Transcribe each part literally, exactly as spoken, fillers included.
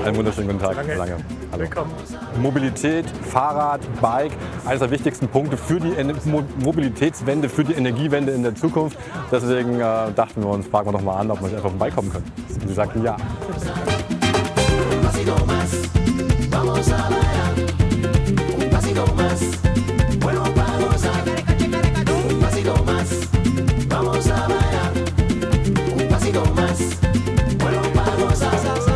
Einen wunderschönen guten Tag. Lange. Lange. Hallo. Willkommen. Mobilität, Fahrrad, Bike, eines der wichtigsten Punkte für die Ener- Mo- Mobilitätswende, für die Energiewende in der Zukunft. Deswegen äh, dachten wir uns, fragen wir doch mal an, ob wir nicht einfach vorbeikommen können. Und sie sagten ja. Un pasito más, vamos a bailar. Un pasito más, bueno para gozar. Un pasito más, vamos a bailar. Un pasito más, bueno para gozar.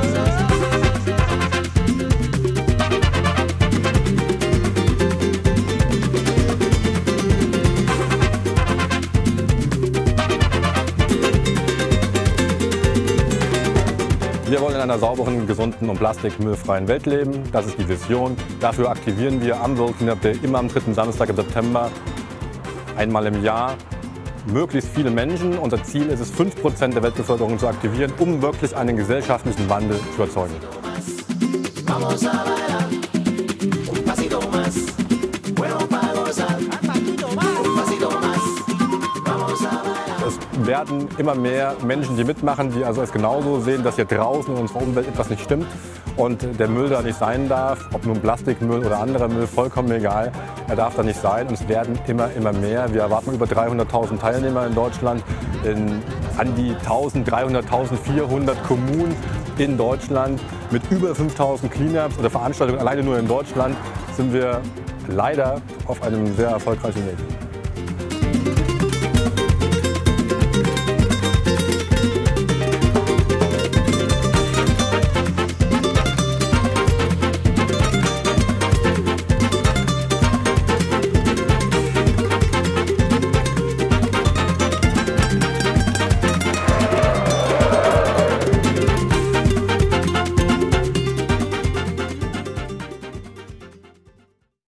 Wir wollen in einer sauberen, gesunden und plastikmüllfreien Welt leben. Das ist die Vision. Dafür aktivieren wir am World Cleanup Day immer am dritten Samstag im September einmal im Jahr möglichst viele Menschen. Unser Ziel ist es, fünf Prozent der Weltbevölkerung zu aktivieren, um wirklich einen gesellschaftlichen Wandel zu erzeugen. Vamos a bailar. Un pasito más, bueno para gozar. Un pasito más, vamos a bailar. Es werden immer mehr Menschen, die mitmachen, die also es genauso sehen, dass hier draußen in unserer Umwelt etwas nicht stimmt und der Müll da nicht sein darf, ob nun Plastikmüll oder anderer Müll, vollkommen egal, er darf da nicht sein und es werden immer, immer mehr. Wir erwarten über dreihunderttausend Teilnehmer in Deutschland, in an die dreihunderttausend, vierhundert Kommunen in Deutschland mit über fünftausend Cleanups oder Veranstaltungen alleine nur in Deutschland sind wir leider auf einem sehr erfolgreichen Weg.